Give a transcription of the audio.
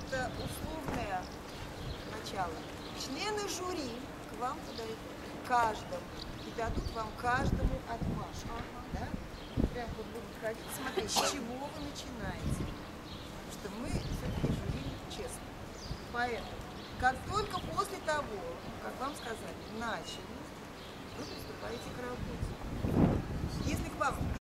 это условное начало. Члены жюри к вам подойдут, каждому, и дадут вам каждому отмашку. Да? Прям вот будут ходить, смотреть, с чего вы начинаете. Потому что мы все-таки жюри честно. Поэтому, как только после того, как вам сказали, начали, вы приступаете к работе. Если к вам